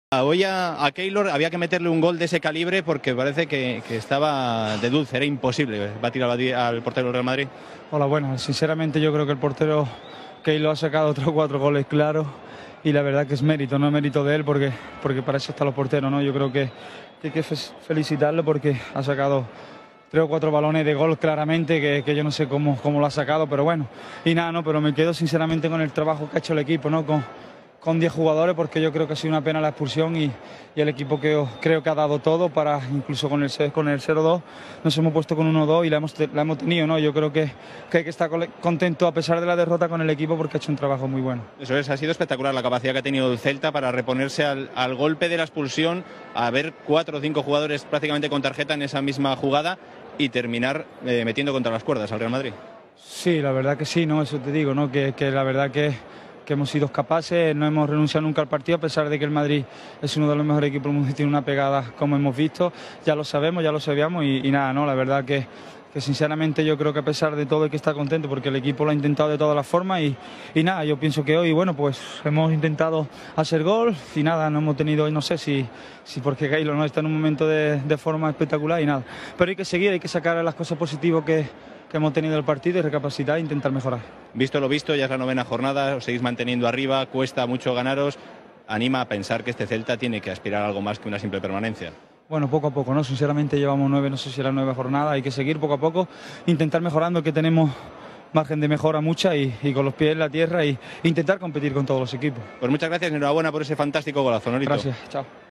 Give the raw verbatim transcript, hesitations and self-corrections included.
Hoy a, a Keylor había que meterle un gol de ese calibre porque parece que, que estaba de dulce, era imposible batir al, al portero del Real Madrid. Hola, bueno, sinceramente yo creo que el portero Keylor ha sacado otros cuatro goles claros y la verdad que es mérito, no es mérito de él porque, porque para eso están los porteros, ¿no? Yo creo que, que hay que felicitarlo porque ha sacado tres o cuatro balones de gol claramente que, que yo no sé cómo, cómo lo ha sacado, pero bueno, y nada, no, pero me quedo sinceramente con el trabajo que ha hecho el equipo, ¿no? Con, con diez jugadores porque yo creo que ha sido una pena la expulsión y, y el equipo que creo que ha dado todo para, incluso con el, con el cero dos, nos hemos puesto con uno dos y la hemos, la hemos tenido, ¿no? Yo creo que, que hay que estar contento a pesar de la derrota con el equipo porque ha hecho un trabajo muy bueno. Eso es, ha sido espectacular la capacidad que ha tenido el Celta para reponerse al, al golpe de la expulsión, a ver cuatro o cinco jugadores prácticamente con tarjeta en esa misma jugada y terminar eh, metiendo contra las cuerdas al Real Madrid. Sí, la verdad que sí, ¿no? Eso te digo, ¿no? Que, que la verdad que, que hemos sido capaces, no hemos renunciado nunca al partido, a pesar de que el Madrid es uno de los mejores equipos del mundo y tiene una pegada como hemos visto, ya lo sabemos, ya lo sabíamos y, y nada, ¿no? La verdad que, que sinceramente yo creo que a pesar de todo hay que estar contento porque el equipo lo ha intentado de todas las formas y, y nada, yo pienso que hoy, bueno, pues hemos intentado hacer gol y nada, no hemos tenido hoy, no sé si, si porque Keylor no está en un momento de, de forma espectacular y nada, pero hay que seguir, hay que sacar las cosas positivas que que hemos tenido el partido y recapacitar e intentar mejorar. Visto lo visto, ya es la novena jornada, os seguís manteniendo arriba, cuesta mucho ganaros, anima a pensar que este Celta tiene que aspirar a algo más que una simple permanencia. Bueno, poco a poco, ¿no? Sinceramente llevamos nueve, no sé si era nueve jornada, hay que seguir poco a poco, intentar mejorando, que tenemos margen de mejora mucha y, y con los pies en la tierra y intentar competir con todos los equipos. Pues muchas gracias y enhorabuena por ese fantástico golazo, Nolito. Gracias, chao.